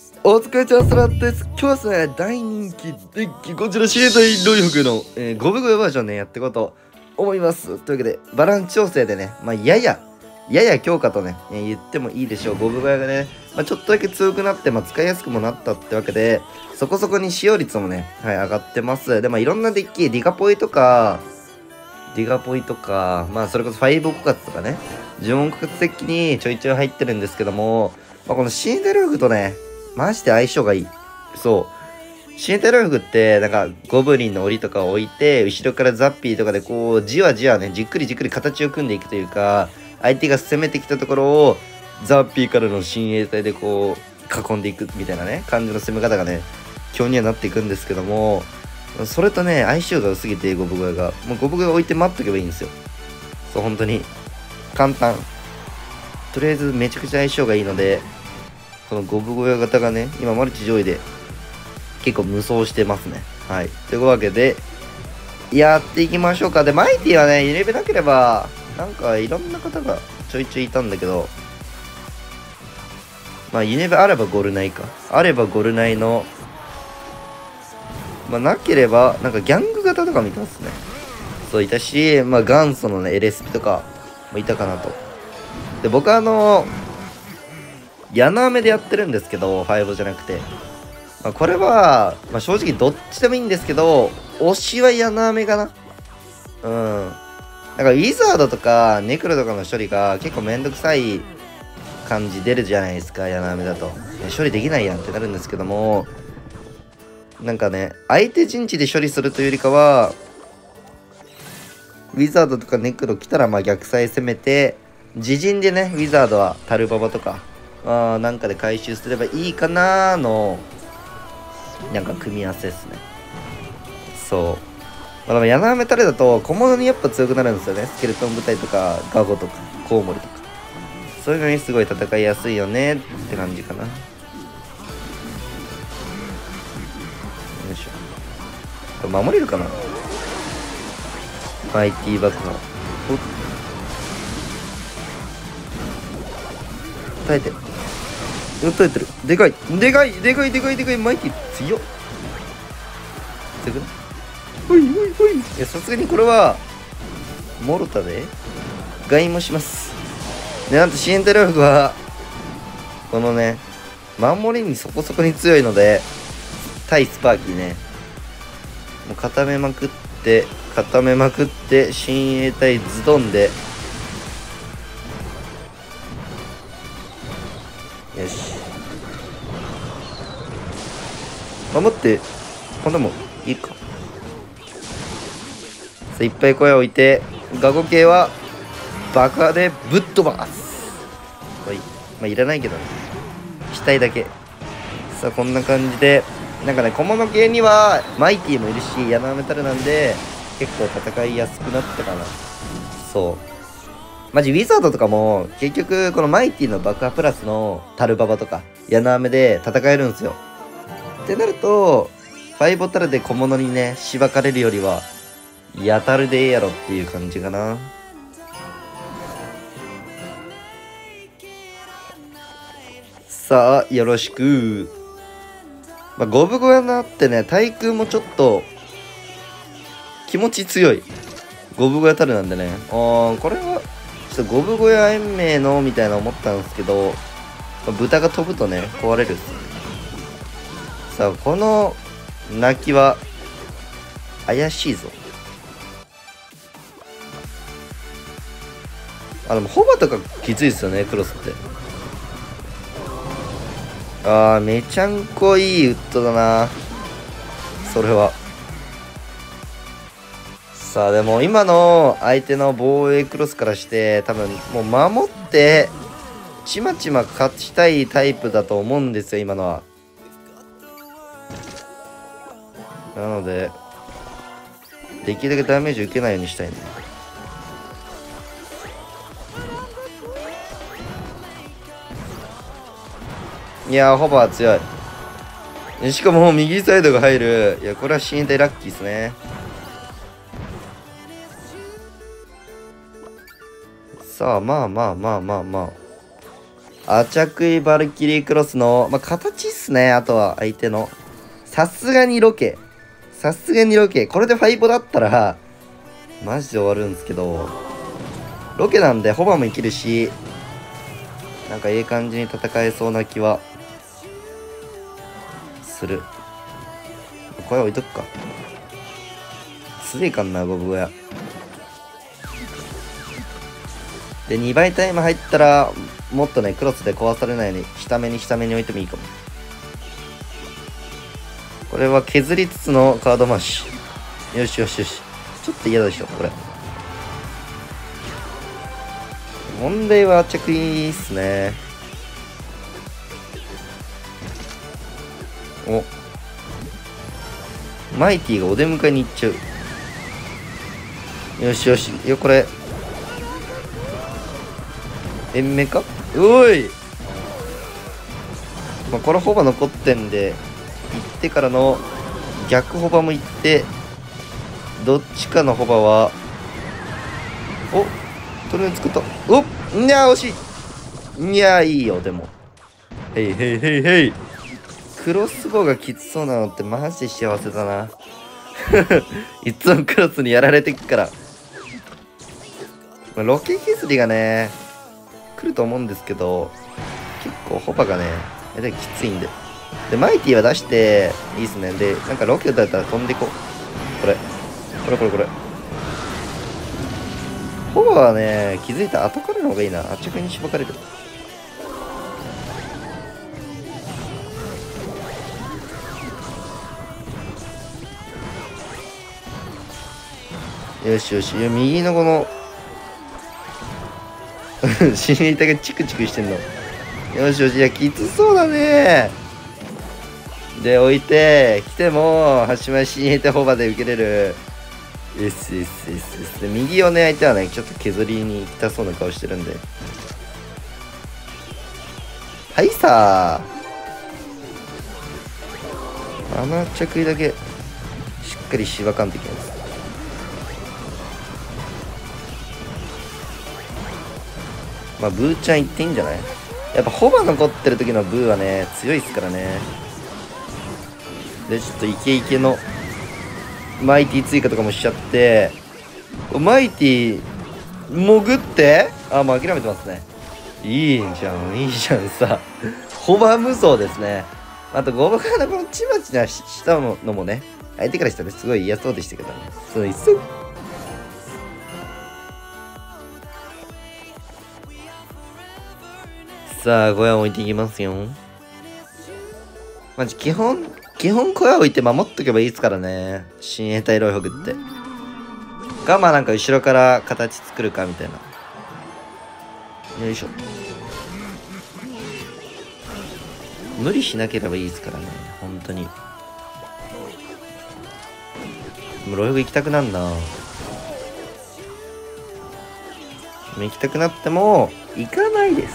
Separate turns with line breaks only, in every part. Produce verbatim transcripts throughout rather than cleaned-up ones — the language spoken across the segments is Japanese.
お疲れちゃんスラです。今日はですね、大人気デッキ、こちらシエタイロイフクの、えー、ゴブゴブバージョンね、やっていこうと思います。というわけで、バランス調整でね、まあ、やや、やや強化とね、えー、言ってもいいでしょう。ゴブゴブがね、まあ、ちょっとだけ強くなって、まあ、使いやすくもなったってわけで、そこそこに使用率もね、はい、上がってます。で、まあ、いろんなデッキ、ディガポイとか、ディガポイとか、まあ、それこそファイブ枯渇とかね、呪文枯渇デッキにちょいちょい入ってるんですけども、まあ、このシエタイロイフクとね、マジで相性がいい。そう。シエタイロイフクって、なんか、ゴブリンの檻とかを置いて、後ろからザッピーとかでこう、じわじわね、じっくりじっくり形を組んでいくというか、相手が攻めてきたところを、ザッピーからの親衛隊でこう、囲んでいくみたいなね、感じの攻め方がね、強にはなっていくんですけども、それとね、相性が薄すぎて、ゴブゴヤが。もうゴブゴヤ置いて待っとけばいいんですよ。そう、本当に。簡単。とりあえずめちゃくちゃ相性がいいので、このゴブゴヤ型がね、今マルチ上位で結構無双してますね。はい。というわけで、やっていきましょうか。で、マイティはね、入れべなければ、なんかいろんな方がちょいちょいいたんだけど、まあ、ユネベあればゴルナイか。あればゴルナイの、まあ、なければ、なんかギャング型とか見たんすね。そういたし、まあ、元祖のね、エレスピとかもいたかなと。で、僕はあのヤナアメでやってるんですけど、ファイブじゃなくて。まあ、これは、まあ、正直どっちでもいいんですけど、推しはヤナアメかな。うん。なんかウィザードとかネクロとかの処理が結構めんどくさい感じ出るじゃないですか、ヤナアメだと。処理できないやんってなるんですけども、なんかね、相手陣地で処理するというよりかは、ウィザードとかネクロ来たらまあ逆サイ攻めて、自陣でね、ウィザードはタルババとか、あなんかで回収すればいいかなーの、なんか組み合わせですね。そう。まあ、でも、ヤナアメタレだと小物にやっぱ強くなるんですよね。スケルトン部隊とか、ガゴとか、コウモリとか。そういうのにすごい戦いやすいよねって感じかな。よいしょ。これ守れるかな？マイティ爆破。おっ。耐えて。耐えてる。でかい。でかい。でかい。でかい。でかい。マイティ強っ。強くない？ほいほいほい。いや、さすがにこれは、モロタで、外もします。で、なんとシエンタイロイフクは、このね、守りにそこそこに強いので、対スパーキーね、もう固めまくって、固めまくって、親衛隊ズドンで、よし。守って、こんなもん、いいか。いっぱい声を置いて、ガゴ系は爆破でぶっ飛ばす。はい。まあ、いらないけどね。したいだけ。さあ、こんな感じで、なんかね、小物系にはマイティもいるし、ヤナメタルなんで、結構戦いやすくなったかな。そう。マジ、ウィザードとかも、結局、このマイティの爆破プラスのタルババとか、ヤナアメで戦えるんですよ。ってなると、ファイボタルで小物にね、しばかれるよりは、やたるでええやろっていう感じかな。さあ、よろしく。まあ、ゴブゴヤなってね、対空もちょっと、気持ち強い。ゴブゴヤタルなんでね。あー、これは、ちょっとゴブゴヤ延命の、みたいな思ったんですけど、まあ、豚が飛ぶとね、壊れるっす。さあ、この、泣きは、怪しいぞ。あ、でも、ホバとかきついですよね、クロスって。あー、めちゃんこいいウッドだな。それは。さあ、でも今の相手の防衛クロスからして、多分もう守って、ちまちま勝ちたいタイプだと思うんですよ、今のは。なので、できるだけダメージ受けないようにしたいね。いやー、ホバー強い。しかも右サイドが入る。いや、これは親衛隊ラッキーですね。さあ、まあまあまあまあまあ。 アチャクイバルキリークロスの、まあ、形っすね。あとは相手の。さすがにロケ。さすがにロケ。これでファイボだったら、マジで終わるんですけど、ロケなんでホバも生きるし、なんかいい感じに戦えそうな気は、する。これ置いとくか。強いかんな、ゴブゴヤ。で、にばいタイム入ったら、もっとね、クロスで壊されないように、下目に下目に置いてもいいかも。これは削りつつのカード回し。よしよしよし。ちょっと嫌でしょ、これ。問題は着いいっすね。お。マイティがお出迎えに行っちゃう。よしよし。いや、これ。延命かおい、まあ、これホバ残ってんで、行ってからの逆ホバも行って、どっちかのホバは、おとりあえず作った。おいやー、惜しい。いやー、いいよ、でも。へいへいへいへい。クロスボウがきつそうなのってマジで幸せだな。いつもクロスにやられてくから。まあ、ロケ削りがね、来ると思うんですけど、結構ホバがね、できついんで。で、マイティは出して、いいっすね。で、なんかロケだったら飛んでいこう。これ。これこれこれ。ホバはね、気づいた後からの方がいいな。あっち側にしばかれる。よしよし。いや、右のこの、死に板がチクチクしてんの。よしよし。いや、きつそうだね。で、置いて、来ても、端前死に板ホバで受けれる。エスエスエスエス。で、右をね、相手はね、ちょっと削りに行きたそうな顔してるんで。はいさー。穴着衣だけ、しっかりしばかんといけないです。まあ、ブーちゃんいっていいんじゃない？やっぱホバ残ってる時のブーはね、強いっすからね。で、ちょっとイケイケのマイティ追加とかもしちゃって、マイティ潜って、あ、もう諦めてますね。いいじゃん、いいじゃんさ。ホバ無双ですね。あと、ゴブガのこのチマチなしたのもね、相手からしたらすごい嫌そうでしたけどね。そういっそ。さあ、小屋置いていきますよ。まじ、基本、基本小屋置いて守っとけばいいですからね。親衛隊ロイホグって。が、まあなんか後ろから形作るかみたいな。よいしょ。無理しなければいいですからね。本当に。もうロイホグ行きたくなんな。行きたくなっても、行かないです。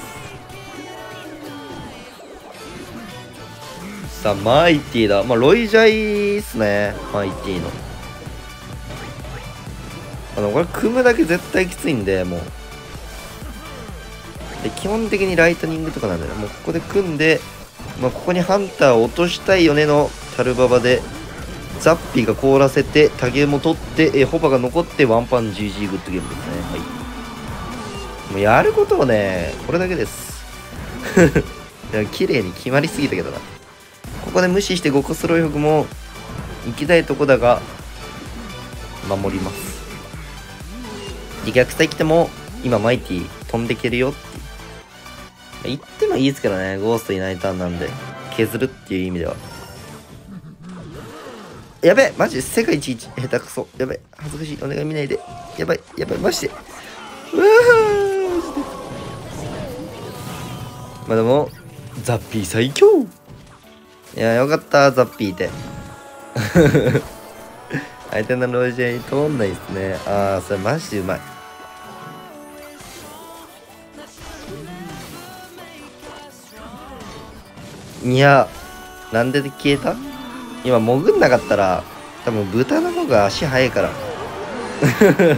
さあ、マイティだ。まあ、ロイジャイっすね。マイティの。あの、これ、組むだけ絶対きついんで、もう。で、基本的にライトニングとかなんで、ね、もうここで組んで、まあ、ここにハンターを落としたいよねのタルババで、ザッピーが凍らせて、タゲも取って、え、ホバが残って、ワンパン ジージー グッドゲームですね。はい。もうやることはね、これだけです。いや、綺麗に決まりすぎたけどな。ここで無視してごこスロイホグも行きたいとこだが守ります。で、逆サイ来ても今マイティ飛んでけるよって言ってもいいですけどね。ゴーストいないターンなんで削るっていう意味では。やべえ、マジで世界一下手くそ。やべえ、恥ずかしい。お願い見ないで。やばいやばい、マジで。うわー、マジで。まあでもザッピー最強。いや、よかった、ザッピーって。相手のロイジャイ通んないですね。ああ、それマジでうまい。いや、なんで消えた？今潜んなかったら、多分豚の方が足速いから。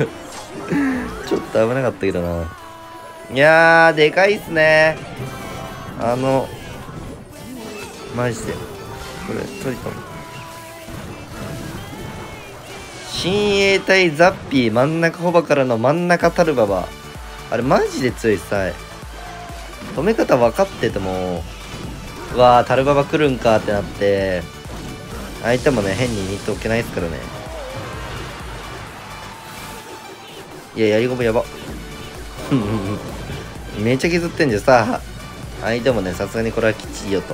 ちょっと危なかったけどな。いやー、でかいっすね。 あのマジでこれトリトン親衛隊ザッピー真ん中ホバからの真ん中タルババ、あれマジで強いさ。止め方分かっててもうわータルババ来るんかってなって相手もね変に見ておけないですからね。いややりごぶやばめっちゃ削ってんじゃんさ。相手もねさすがにこれはきちいよと。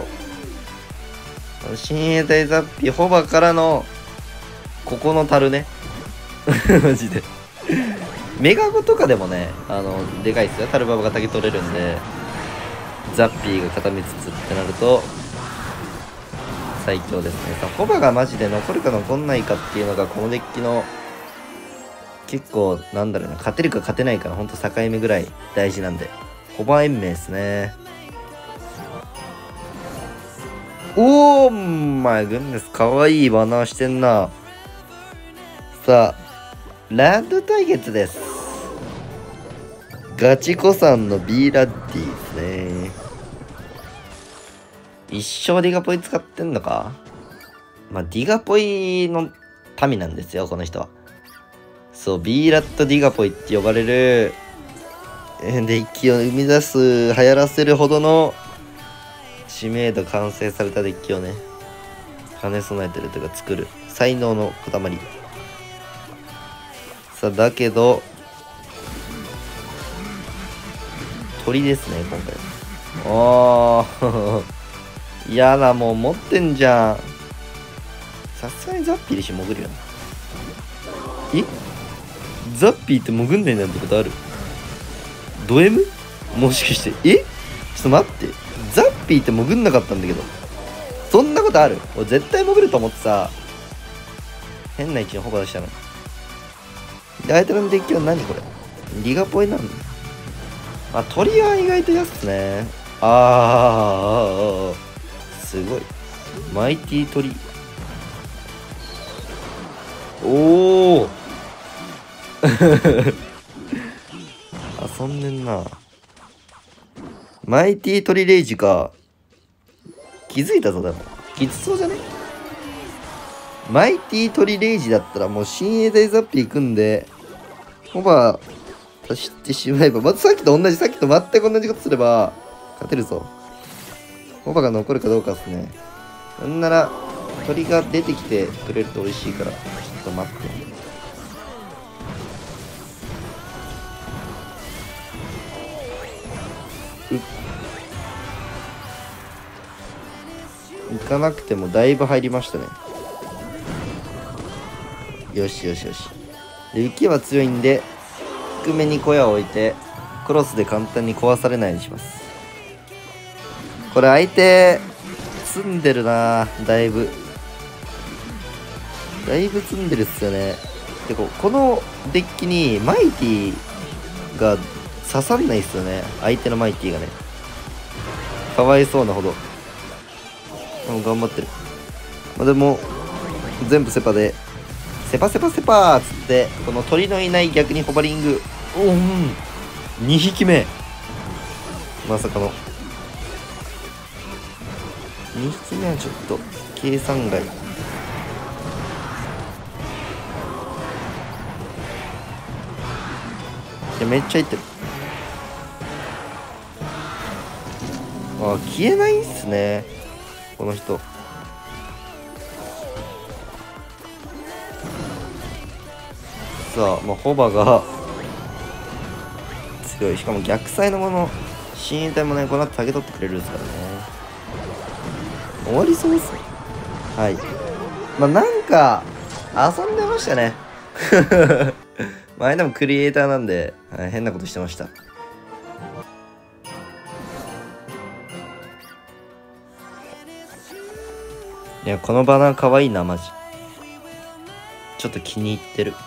親衛隊ザッピーホバからのここのタルねマジでメガゴとかでもねあのでかいっすよ。タルババが竹取れるんでザッピーが固めつつってなると最強ですね。さホバがマジで残るか残んないかっていうのがこのデッキの結構なんだろうな、勝てるか勝てないかのほんと境目ぐらい大事なんで、ホバー延命ですね。おーマイグンネス、かわいいバナーしてんな。さあラッド対決です。ガチコさんの B ラッディですね。一生ディガポイ使ってんのか。まあディガポイの民なんですよこの人は。そう B ラッドディガポイって呼ばれるデッキを生み出す、流行らせるほどの知名度完成されたデッキをね兼ね備えてるというか作る才能の塊。さあだけど鳥ですね今回。ああ嫌なもん持ってんじゃん。さすがにザッピーでしょ潜るよな。えザッピーって潜んないなんてことある？ド M？ もしかしてえちょっと待って、ザッピーって潜んなかったんだけど、そんなことある？俺絶対潜ると思ってさ、変な位置にホバーしたの。で相手のデッキは何これリガポイなんだ。あ鳥は意外と安っね。あーすごいマイティ鳥。おお遊んでんな。マイティ鳥レイジか。気づいたぞ。でもきつそうじゃね。マイティ鳥レイジだったらもう親衛隊ザッピー組んでホバー足してしまえば、まずさっきと同じ、さっきと全く同じことすれば勝てるぞ。ホバーが残るかどうかっすね。なんなら鳥が出てきてくれると美味しいからちょっと待って。行かなくてもだいぶ入りましたね。よしよしよし。で雪は強いんで低めに小屋を置いてクロスで簡単に壊されないようにします。これ相手積んでるな。だいぶだいぶ積んでるっすよね。でここのデッキにマイティが刺さんないっすよね。相手のマイティがねかわいそうなほど。頑張ってる。まあ、でも全部セパでセパセパセパーっつってこの鳥のいない逆にホバリング。おんにひきめまさかのにひきめはちょっと計算外。いやめっちゃいってる。あ消えないっすねこの人。さあ、まあ、ホバが強い。しかも逆サイのもの親衛隊もねこの後下げ取ってくれるんですからね。終わりそうっすね。はいまあなんか遊んでましたね前でもクリエイターなんで、はい、変なことしてました。いやこのバナーかわいいなマジ。ちょっと気に入ってる。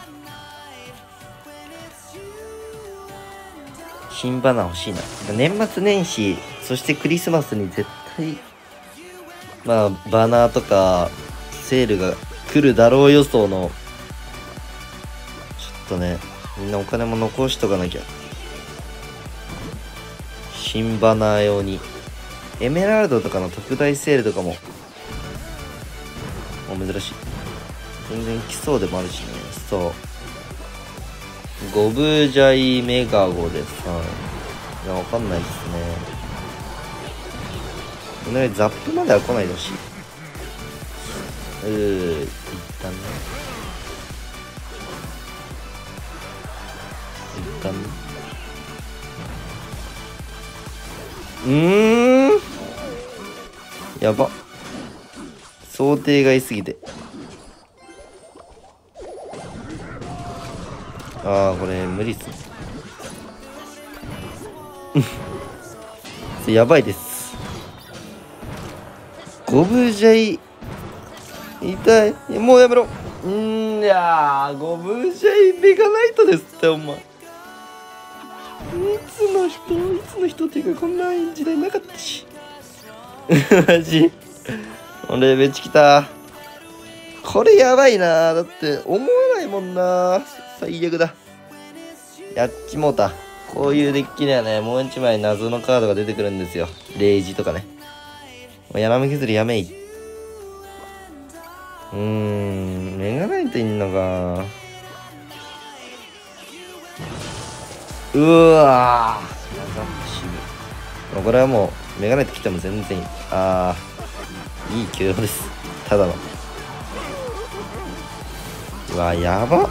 新バナー欲しいな。年末年始そしてクリスマスに絶対まあバナーとかセールが来るだろう予想のちょっとねみんなお金も残しとかなきゃ。新バナー用にエメラルドとかの特大セールとかもお珍しい。全然来そうでもあるしね。そうゴブジャイメガゴでさ、いやわかんないですね。ねザップまでは来ないでほしい。うー一旦ね一旦ねうーんやば、想定外すぎて。ああこれ無理っすねやばいです。ゴブジャイ痛い、もうやめろ。んーいやーゴブジャイメガナイトですってお前。いつの人いつの人っていうかこんな時代なかったしマジ俺めっちゃ来た。これやばいな。だって思わないもんな。最悪だ。やっちもうた。こういうデッキにはね、もう一枚謎のカードが出てくるんですよ。レイジとかね。やなめ削りやめい。うーん、メガナイトいんのか。うわぁ。これはもう、メガナイト来ても全然いい。あー、いい許容です。ただの。うわやば。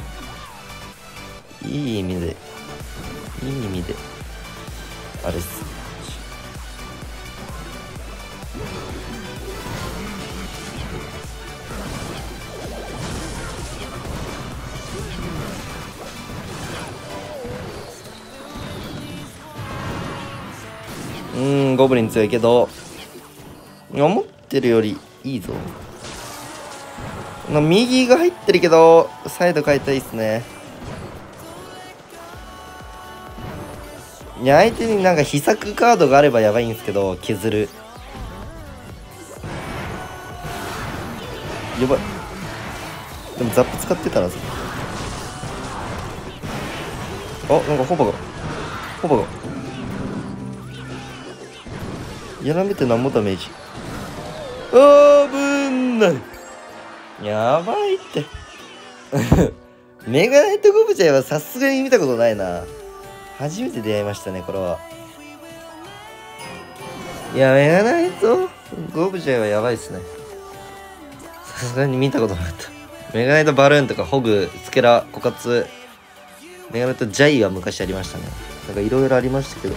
いい意味でいい意味であれっす。うーんゴブリン強いけど思ってるよりいいぞ。右が入ってるけどサイド変えたいっすね。いや相手になんか秘策カードがあればやばいんですけど削る。やばい。でもザップ使ってたらさ。あなんかホバがホバがやらめて何もダメージ。あぶんない。やばいってメガナイトゴブジャイはさすがに見たことないな。初めて出会いましたねこれは。いやメガナイトゴブジャイはやばいっすね。さすがに見たことなかった。メガナイトバルーンとかホグスケラコカツメガナイトジャイは昔ありましたね。なんかいろいろありましたけど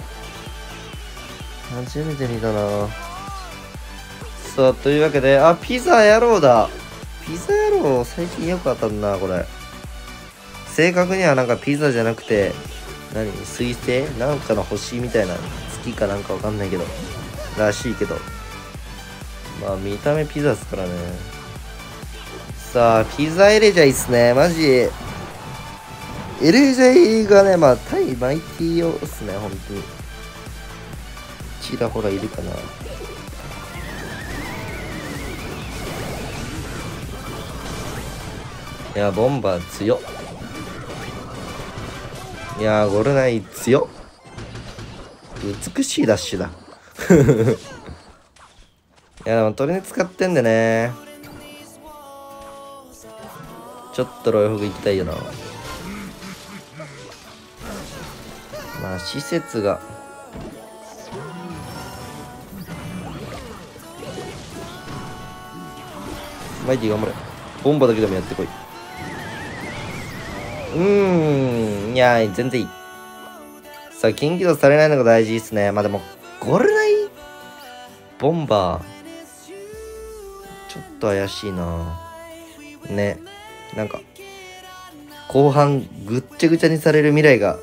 初めて見たな。さあというわけで、あピザ野郎だ。ピザ野郎最近よく当たるなこれ。正確にはなんかピザじゃなくて何水星なんかの星みたいな月かなんかわかんないけどらしいけど、まあ見た目ピザですからね。さあピザエレジャイっすね。マジエレジャイがね、まあ対マイティー用っすね。本当にちらほらいるかな。いやボンバー強っ。いやゴルナイ強っ。美しいダッシュだいやでもトリネ使ってんでね、ちょっとロイホグ行きたいよな。まあ施設がマイティ頑張れ。ボンバだけでもやってこい。うーんいや全然いい。さあ近畿度されないのが大事ですね。まあでもゴルナイボンバーちょっと怪しいなね。なんか後半ぐっちゃぐちゃにされる未来が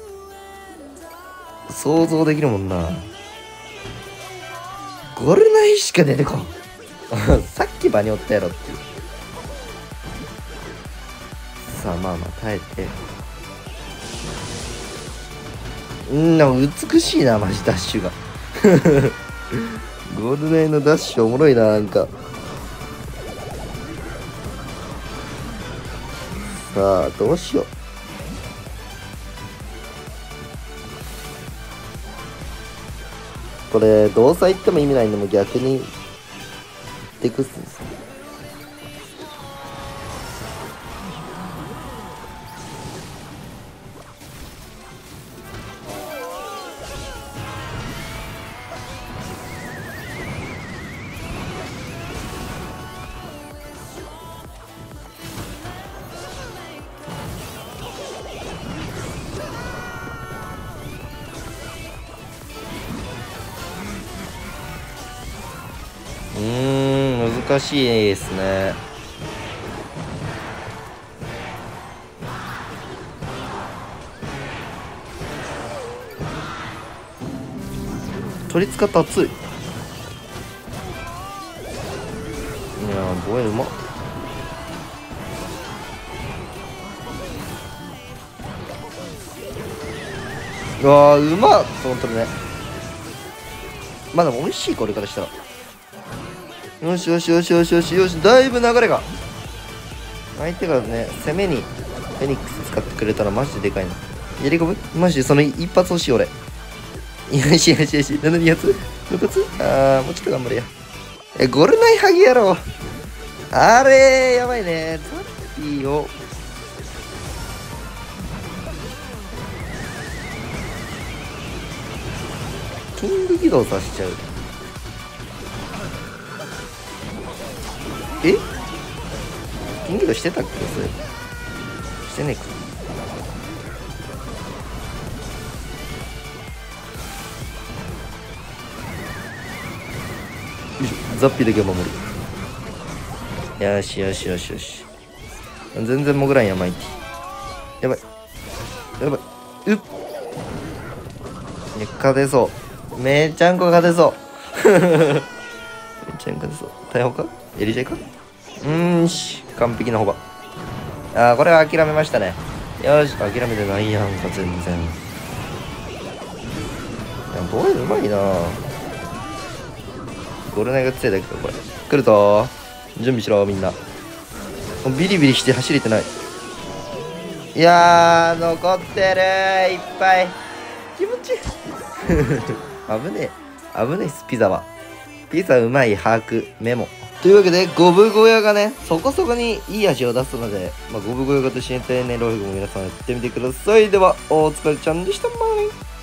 想像できるもんな。ゴルナイしか出てこんさっき場におったやろっていう。さあまあまあ耐えて、うんなんか美しいなマジダッシュがゴールナイのダッシュおもろいな。なんかさあどうしよう。 これ動作言っても意味ないんで、も逆にデクスです。うーん、難しいですね。取り使った熱い。いやー、ボエルうまっ。うわー、うまっ。本当にね。まあでも美味しい、これからしたら。よしよしよしよしよしよし、だいぶ流れが。相手がね、攻めにフェニックス使ってくれたらマジででかいな。やり込むマジでその一発欲しい俺。よしよしよし、ななに発 ?ろく 発あー、もうちょっと頑張れや。え、ゴルナイハギやろ。あれー、やばいね。ザッピーを。キング起動させちゃう。えキング起動してたっけそれ。してねえか。よいしょ、ザッピーだけは守る。よしよしよしよし。全然潜らんや、マイティ。やばい。やばい。うっ。いや、勝てそう。めちゃんこ勝てそう。めちゃんこ勝てそう。大砲かエリジェかうーんし。完璧なホバ。あー、これは諦めましたね。よし、諦めてないやんか、全然。いや、ボーイうまいな。ゴルナイが強いだけか、これ。来るぞ。準備しろ、みんな。ビリビリして走れてない。いやー、残ってるー、いっぱい。気持ちいい。危ねえ。危ねえっす、ピザは。ピザうまい、把握、メモ。というわけで、ゴブ小屋がね、そこそこにいい味を出すので、まあ、ゴブ小屋と一緒に丁寧ローフグも皆さんやってみてください。では、お疲れちゃんでした。まーね。